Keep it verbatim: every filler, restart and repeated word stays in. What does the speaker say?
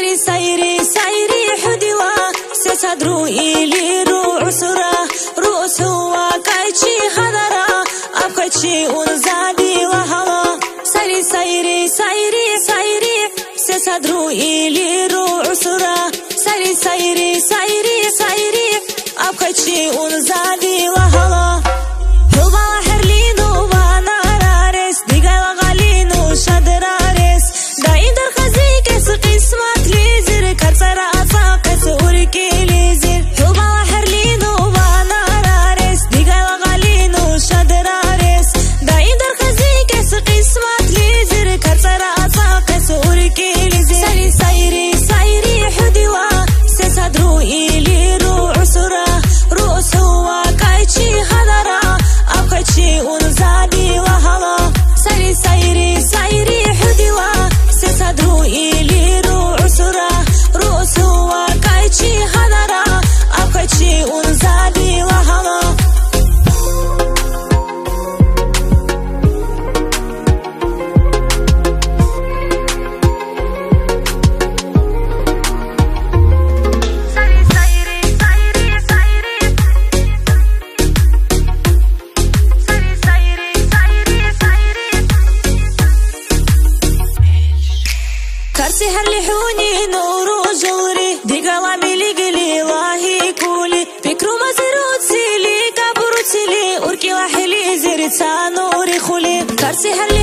سري سيري سيري حدوا سيصدروا إلي روع سرا رؤوس هو كايتشي خضرا أبكايتشي ونزادي وهلا سري سيري سيري سيري سيصدروا إلي روع سرا سري سيري سيري سيري أبكايتشي ونزادي وهلا هلبا وحرلينو بانارارس ديغا وغالينو شدرارس داين در خزيكس قسمت ليزر كرسرا أساقس أوركي ليزر هلبا وحرلينو بانارارس ديغا وغالينو شدرارس داين در خزيكس قسمت ليزر كرسرا أساقس أوركي ليزر سري سيري سيري حدوا سيصدروا إلي روع سرا رؤوس هو كايتشي خضرا أبكايتشي ونزادي وهلا سري سيري سيري حدوا سيصدروا إلي روع سرا رؤوس هو كايتشي خضرا أبكايتشي ونزادي وهلا كرسي هرلحوني نورو جوري ديغالا ميلي قلي لاهي كولي فكرو مزروت سيلي كابروت سيلي أوركي وحلي زرتا نوري خولي كرسي هرلحوني